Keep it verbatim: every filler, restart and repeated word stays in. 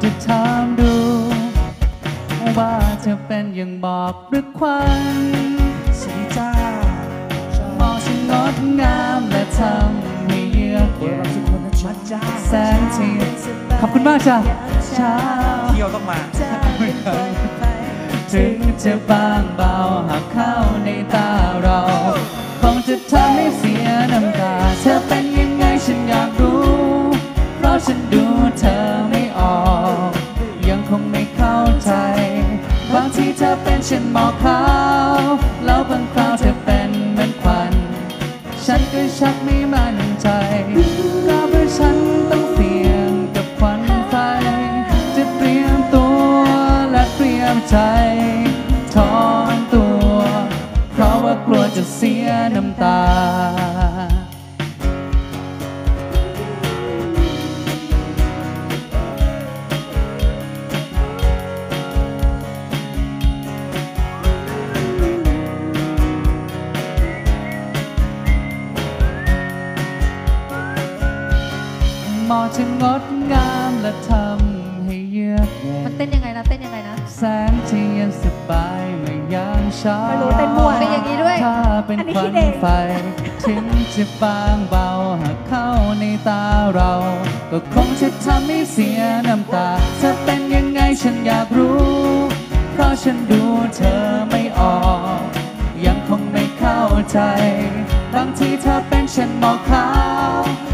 จะถามดูว่าเธอเป็นอย่างบอกหรือควันสีจ้ามองฉันงดงามและทำให้เยือกเย็นแสงเทียนขอบคุณมากจ้ะเช้าเที่ยวต้องมาถึงจะบางเบาหากเข้าในตาเราคงจะทำให้เสียน้ำตาเธอเป็นยังไงฉันอยากรู้เพราะฉันดูเธอไม่ออกยังคงไม่เข้าใจบางทีเธอเป็นเช่นหมอกขาวแล้วบางคราวเธอเป็นเหมือนควันฉันก็ชักไม่มั่นใจก็เพราะฉันต้องเสี่ยงกับควันไฟจะเตรียมตัวและเตรียมใจถอนตัวเพราะว่ากลัวจะเสียน้ำตามองฉันงดงามและทำให้เยือกเย็นมันเต้นยังไงนะเต้นยังไงนะแสงที่เย็นสบายไม่ยามเช้าไม่รู้เต้นมั่วเป็นอย่างนี้ด้วยถ้าเป็นควันไฟถึงจะบางเบาหากเข้าในตาเราก็คงจะทำให้เสียน้ำตาเธอเป็นยังไงฉันอยากรู้เพราะฉันดูเธอไม่ออกยังคงไม่เข้าใจบางทีเธอเป็นเช่นหมอกขาว